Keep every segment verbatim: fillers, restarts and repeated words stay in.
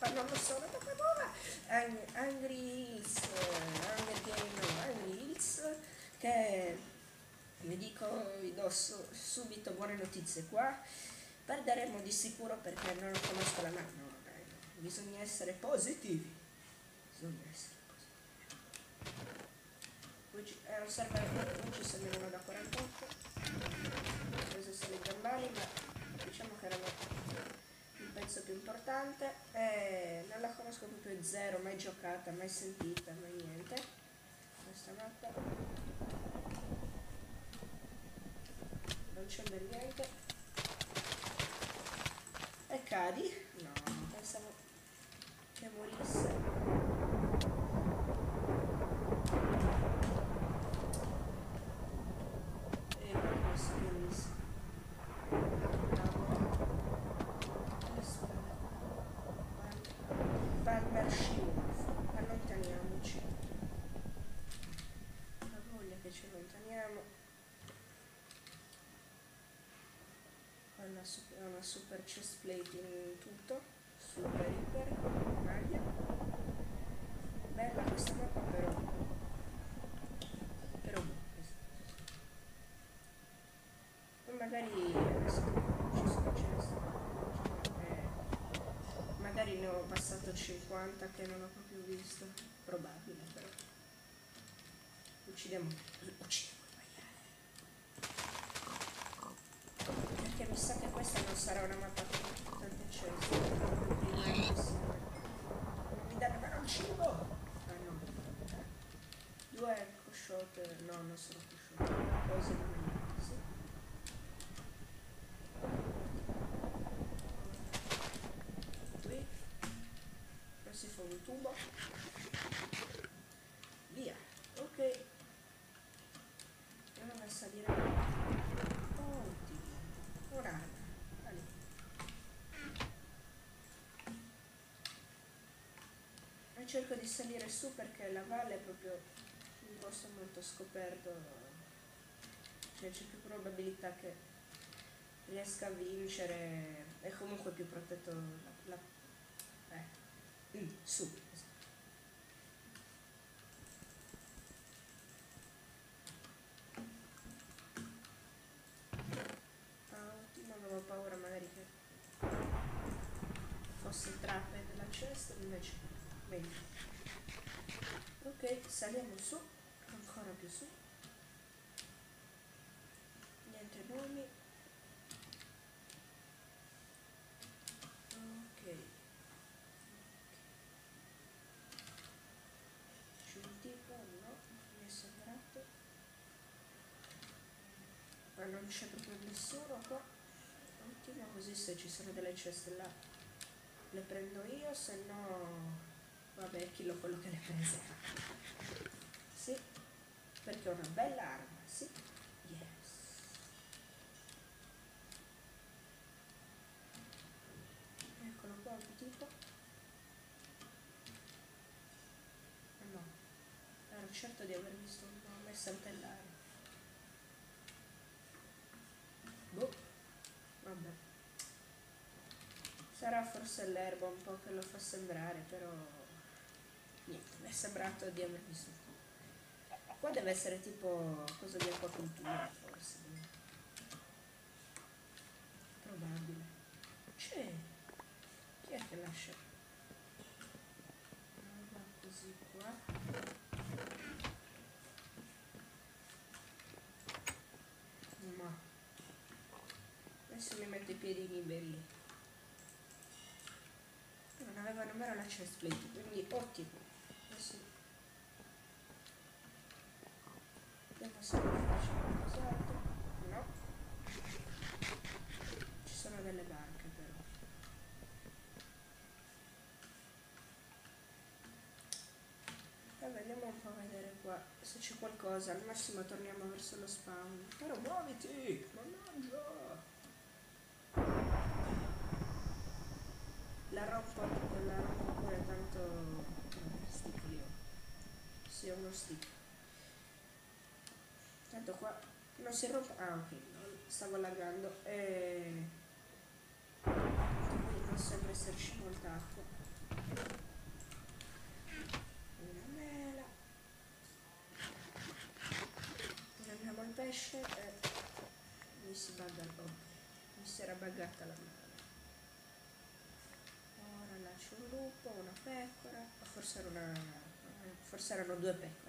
mappa, non lo so, una mappa nuova, Ang- Angry Hills, eh, Hunger Game, no, Angry Hills, che vi dico, vi do su- subito buone notizie qua, perderemo di sicuro perché non conosco la mappa, no, dai, no, bisogna essere positivi, bisogna essere positivi. Qui ci- è un server, qui ci servivano da quarantotto, ho preso solo i gambali, ma diciamo che erano il pezzo più importante, e non la conosco proprio zero, mai giocata, mai sentita, mai niente, questa mappa, non c'è del niente, e cadi, no, pensavo che morisse. E questo bellissimo. Palmer Shield, allontaniamoci, la voglia che ci allontaniamo. Ho una, super, una super chest plate in tutto, super iper, maglia, bella questa mappa, però però boh, magari adesso ci sono chest, eh, magari ne ho passato cinquanta che non ho proprio visto, probabile, però uccidiamo, uccidiamo il maiale, perché mi sa che questa non sarà una mappa con tante chest, non mi danno però un cibo, ah no, due cosciute, no, non sono cosciute, cose di maniera, sì. Qui si fa un tubo, via, ok, e ora va a salire, oddio, ora vale. E cerco di salire su perché la valle è proprio un posto molto scoperto, cioè c'è più probabilità che riesca a vincere, è comunque più protetto la, la eh, mm, su, non avevo paura magari che fosse trappe della cesta, invece bene. Ok, saliamo su, ancora più su, niente nomi, ok, c'è un tipo, no, mi è sembrato, ma non c'è proprio nessuno qua, ottimo, così se ci sono delle ceste là le prendo io, se no vabbè, chilo quello che le prese, sì, perché ho una bella arma, sì, yes. Eccolo qua un tipo, ah no, ero certo di aver visto un po' a me saltellare, boh, vabbè, sarà forse l'erba un po' che lo fa sembrare, però niente, mi è sembrato di aver visto un po'. Qua deve essere tipo cosa di acquacultura forse, probabile, c'è, chi è che lascia? Va così qua, ma adesso mi metto i piedi liberi, non aveva nemmeno la chest plate, quindi ottimo, adesso vediamo se mi faccio qualcos'altro, no, ci sono delle barche però, e vediamo un po' a vedere qua se c'è qualcosa, al massimo torniamo verso lo spawn, però muoviti, mannaggia, la rompo, la rompo pure tanto, vabbè, stick lì, sì, ho uno stick, tanto qua non si rompe, ah ok, no, stavo laggando, e qui non sembra esserci molta acqua, scatta la mano. Ora là c'è un lupo, una pecora, o forse era una, forse erano due pecore.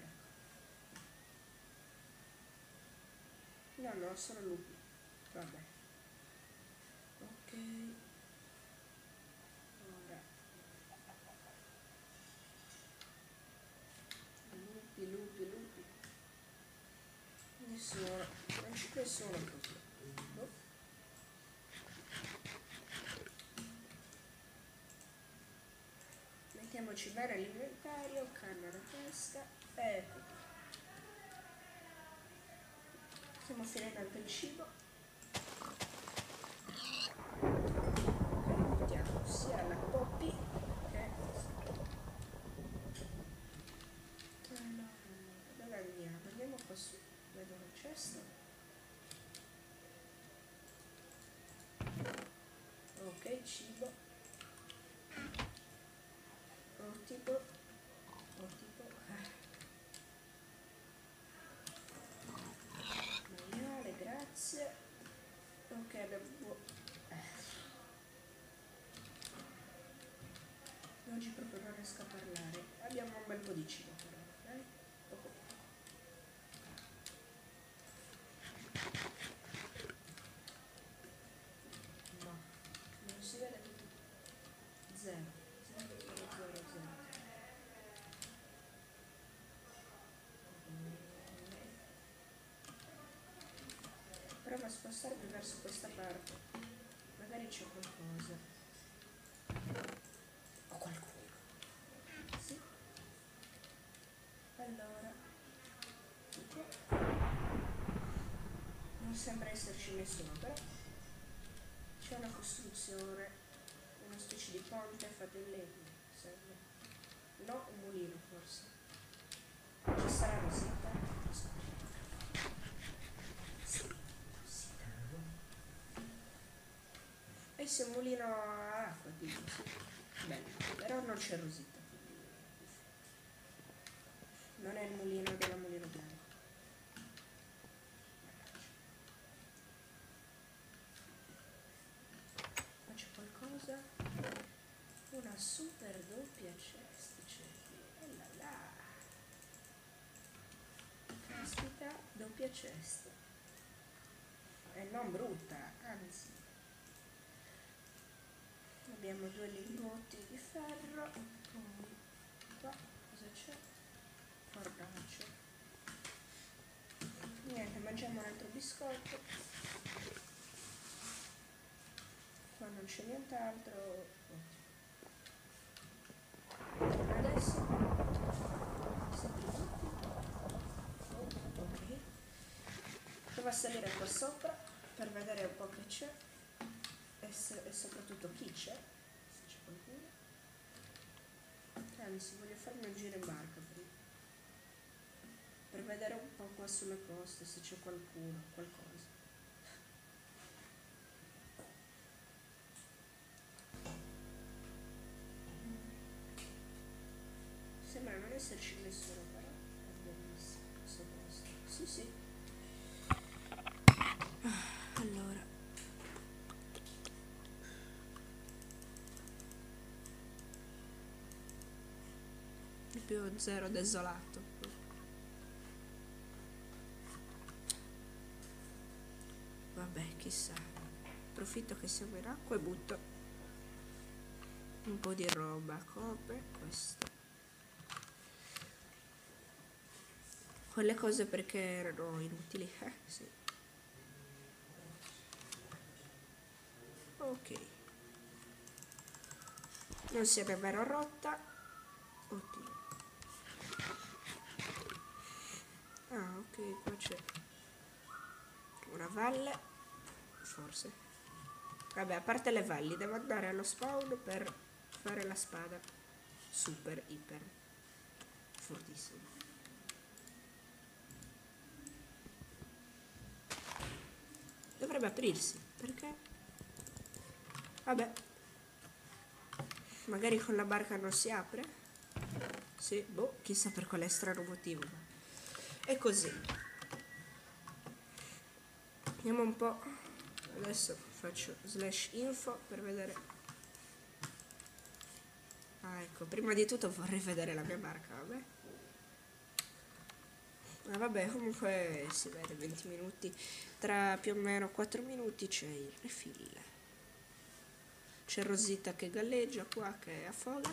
No, no, sono lupi. Vabbè. Ok. Ora. Lupi, lupi, lupi. Nessuno. Non c'è nessuno così. No. Mettiamoci bene all'inventario, canna alla testa. Ecco. Stiamo finendo anche il cibo. Mettiamo sia la Poppy che... Allora, dove andiamo? Andiamo qua su. Vedo un cesto. Ok, cibo. Ottimo. Ottimo. Maiale, grazie. Ok, abbiamo... Oggi proprio non riesco a parlare. Abbiamo un bel po' di cibo però, eh? Poco. No, non si vede tutto. Zero. Zero, zero, zero, zero. Prova a spostarmi verso questa parte. Magari c'è qualcosa. O qualcuno. Sì. Allora. Non sembra esserci nessuno, però c'è una costruzione, una specie di ponte fatta in legno, sembra. No, un mulino forse. Ci sarà Rosita? Sì, Rosita. E se un mulino a acqua, tipo, sì. Bello, però non c'è Rosita. Non è il mulino della Mulino Bianco. Ma c'è qualcosa? Una super doppia cesta, c'è qui. E là là. Caspita, doppia cesta. E non brutta, anzi. Abbiamo due lingotti di ferro. Poi qua cosa c'è? Fornace. Niente, mangiamo un altro biscotto. Qua non c'è nient'altro. Adesso oh, ok. Prova a salire qua sopra per vedere un po' che c'è e, se, e soprattutto chi c'è, se c'è qualcuno. Anzi, voglio farmi un giro in barca prima, per vedere un po' qua sulle coste se c'è qualcuno, qualcosa. Sembra non esserci nessuno, però è bellissimo questo posto. Sì, sì. Allora. Il più zero desolato. Vabbè, chissà. Approfitto che siamo in acqua e butto un po' di roba come questo. Quelle cose perché erano inutili, eh? Sì. Ok. Non si è davvero rotta. Oddio. Ah, ok, qua c'è una valle. Forse. Vabbè, a parte le valli, devo andare allo spawn per fare la spada. Super, iper. Fortissimo. Dovrebbe aprirsi, perché? Vabbè. Magari con la barca non si apre? Sì, boh, chissà per quale strano motivo. È così. Vediamo un po'. Adesso faccio slash info per vedere. Ah, ecco, prima di tutto vorrei vedere la mia barca, vabbè. Ah, vabbè, comunque si vede venti minuti, tra più o meno quattro minuti c'è il refill. C'è Rosita che galleggia qua, che affoga.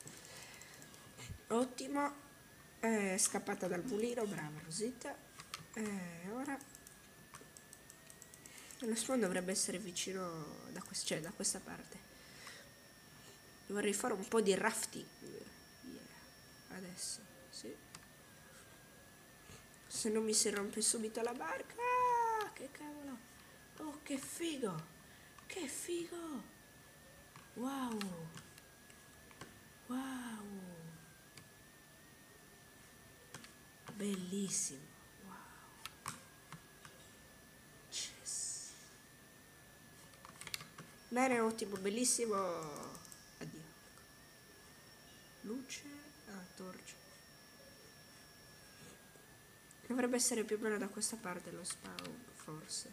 Ottimo, è scappata dal mulino, brava Rosita. E ora lo spawn dovrebbe essere vicino da, quest- cioè, da questa parte. Vorrei fare un po' di rafting. Yeah. Adesso, sì. Se non mi si rompe subito la barca. Ah, che cavolo. Oh, che figo. Che figo. Wow. Wow. Bellissimo. Wow. Yes. Bene, ottimo, bellissimo. Addio. Luce. Ah, torcia. Dovrebbe essere più o meno da questa parte lo spawn, forse.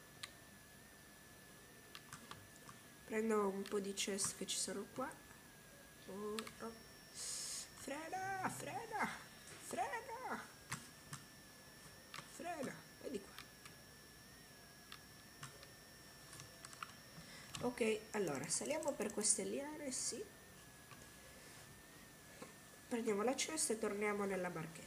Prendo un po' di chest che ci sono qua. Oh, oh. Frena, frena, frena, frena, vedi qua. Ok, allora, saliamo per queste liane, sì. Prendiamo la cesta e torniamo nella barchetta.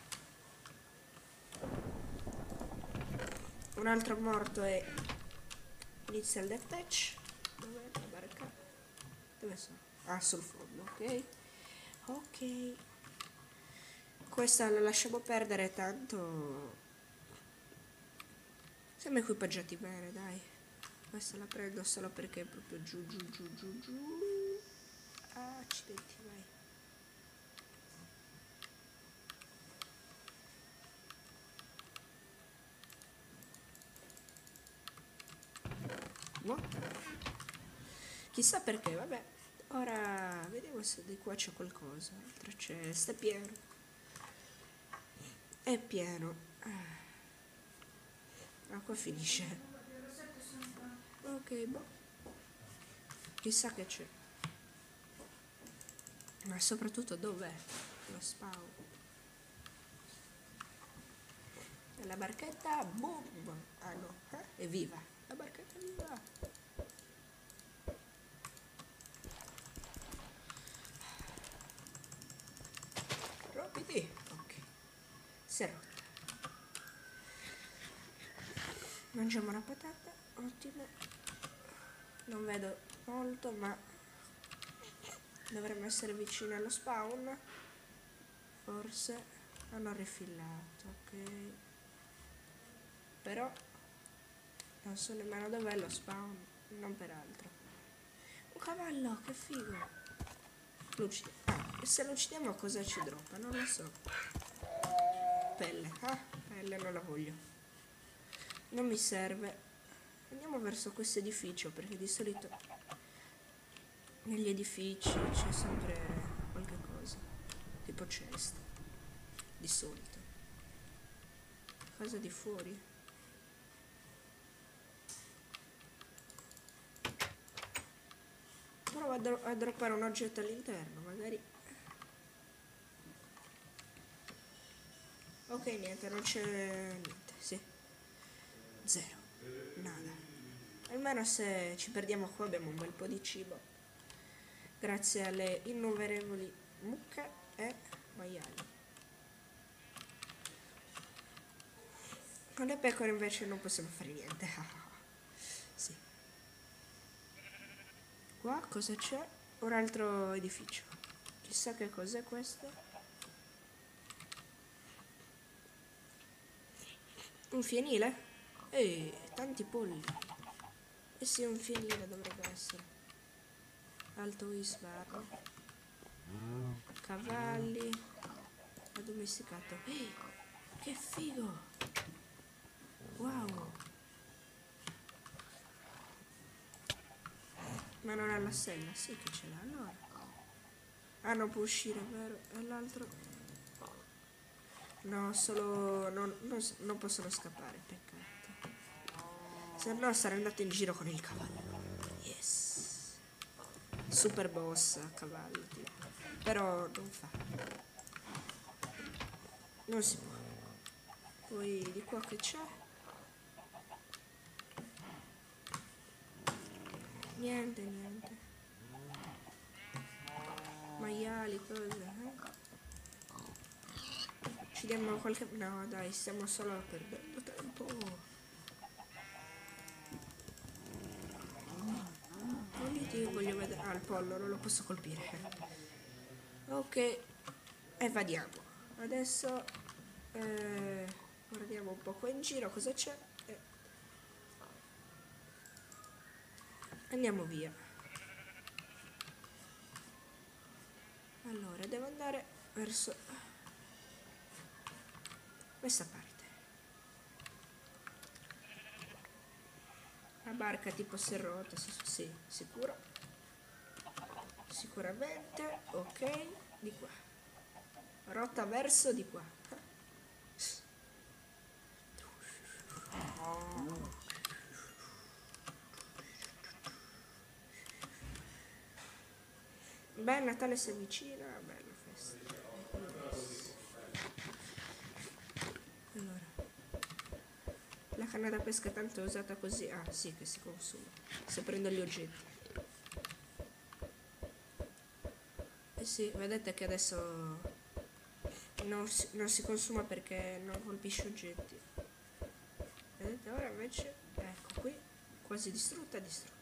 Un altro morto è inizia il deathmatch. Dov'è la barca? Dove sono? Ah, sul fondo, ok. Ok. Questa la lasciamo perdere, tanto siamo equipaggiati bene, dai. Questa la prendo solo perché è proprio giù, giù, giù, giù, giù. Ah, accidenti, vai. No? Chissà perché, vabbè. Ora vediamo se di qua c'è qualcosa. Altra cesta, è pieno. È pieno. Ah, qua finisce. Ok, boh. Chissà che c'è. Ma soprattutto dov'è lo spawn? E la barchetta, boom! Ah no, eh? È viva. La barchetta è viva. Rompiti. Ok. Si è rotta. Mangiamo una patata. Ottimo. Non vedo molto, ma dovremmo essere vicini allo spawn. Forse hanno rifillato, ok. Però non so nemmeno dov'è lo spawn, non per altro. Un cavallo, che figo. Lo uccidiamo. Ah, e se lo uccidiamo cosa ci droppa? Non lo so. Pelle. Ah, pelle non la voglio. Non mi serve. Andiamo verso questo edificio, perché di solito negli edifici c'è sempre qualche cosa. Tipo chest. Di solito. Cosa di fuori? Provo a, dro a droppare un oggetto all'interno, magari. Ok, niente, non c'è niente, sì. Zero. Nada. Almeno se ci perdiamo qua abbiamo un bel po' di cibo. Grazie alle innumerevoli mucche e maiali. Con le pecore invece non possiamo fare niente. Sì. Qua cosa c'è? Un altro edificio. Chissà che cos'è questo. Un fienile? Ehi, tanti polli. Eh sì, un fienile dovrebbe essere. Alto isbarro. Cavalli. Addomesticato. Ehi, che figo! Wow! Ma non ha la sella? Sì che ce l'ha, allora. Ah, non può uscire, vero? E l'altro? No, solo... Non, non, non possono scappare, peccato. Se no sarei andato in giro con il cavallo. Yes. Super boss a cavallo, tipo. Però non fa. Non si può. Poi di qua che c'è? Niente, niente. Maiali, cose, eh? Ci diamo qualche... No, dai, stiamo solo perdendo tempo. Quindi ti voglio vedere... Ah, il pollo, non lo posso colpire. Ok. E vadiamo. Adesso... Eh, guardiamo un po' qua in giro cosa c'è. E andiamo via. Allora, devo andare verso questa parte. La barca tipo si è rotta, sì, sì, sicuro. Sicuramente, ok, di qua. Rotta verso di qua. Beh, Natale si avvicina, bella festa. Allora, la canna da pesca tanto è usata così, ah sì che si consuma, se prendo gli oggetti. Eh sì, vedete che adesso non si, non si consuma perché non colpisce oggetti. Vedete ora invece, ecco qui, quasi distrutta, distrutta.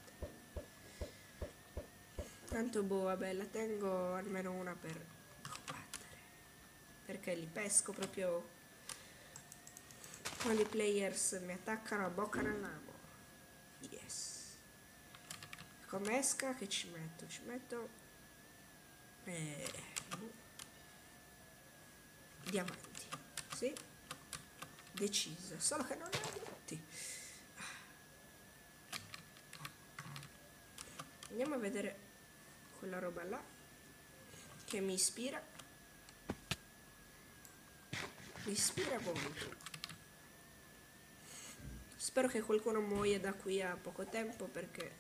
Tanto boh, vabbè, la tengo almeno una per combattere. Perché li pesco proprio quando i players mi attaccano a bocca nell'amo. Yes. Come esca che ci metto? Ci metto eh, diamanti. Sì? Deciso. Solo che non ho diamanti. Andiamo a vedere quella roba là che mi ispira. Mi ispira molto. Spero che qualcuno muoia da qui a poco tempo perché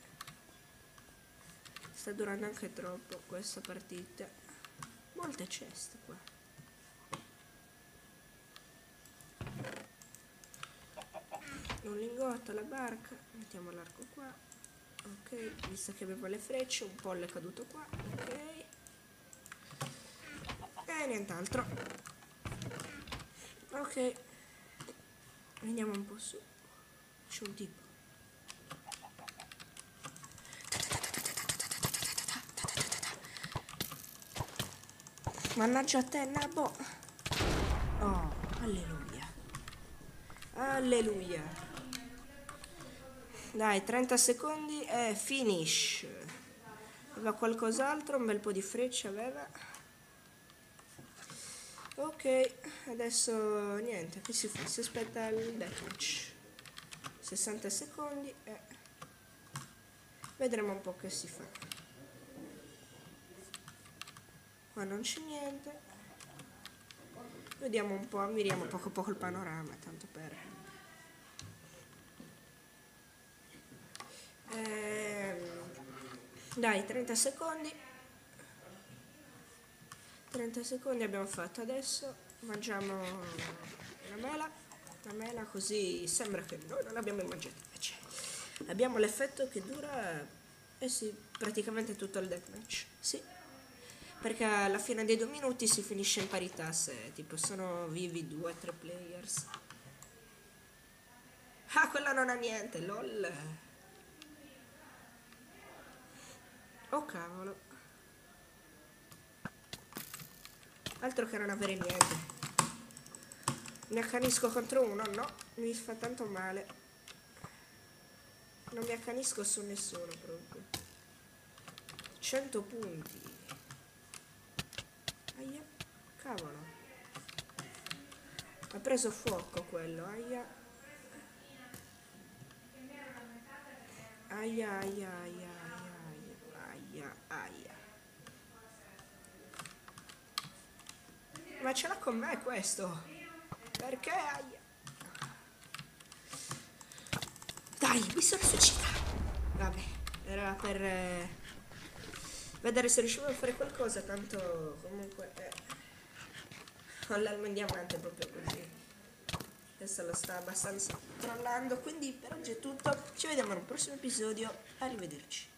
sta durando anche troppo questa partita. Molte ceste qua. Un lingotto alla barca. Mettiamo l'arco qua. Ok, visto che avevo le frecce, un pollo è caduto qua. Ok. E nient'altro. Ok. Andiamo un po' su. C'è un tipo. Mannaggia a te, nabbo. Oh, alleluia. Alleluia. Dai, trenta secondi e finish. Aveva qualcos'altro? Un bel po' di frecce aveva. Ok, adesso niente, che si fa? Si aspetta il deathmatch. sessanta secondi e vedremo un po' che si fa. Qua non c'è niente. Vediamo un po', ammiriamo poco poco il panorama, tanto per... Ehm, dai, trenta secondi. trenta secondi abbiamo fatto. Adesso mangiamo una mela. Una mela così sembra che noi non l'abbiamo mangiata. Invece abbiamo l'effetto che dura, eh sì, praticamente tutto il deathmatch. Sì. Perché alla fine dei due minuti si finisce in parità se tipo sono vivi due o tre players. Ah, quella non ha niente, lol. Oh cavolo. Altro che non avere niente. Mi accanisco contro uno, no, mi fa tanto male. Non mi accanisco su nessuno proprio. cento punti. Aia, cavolo. Ha preso fuoco quello, aia. Aia, aia, aia, aia, aia, aia. Ma ce l'ha con me questo? Perché aia? Dai, mi sono suicidato. Vabbè, era per eh, vedere se riuscivo a fare qualcosa, tanto comunque eh, ho l'arma in diamante proprio così. Adesso lo sta abbastanza trollando, quindi per oggi è tutto. Ci vediamo al prossimo episodio. Arrivederci.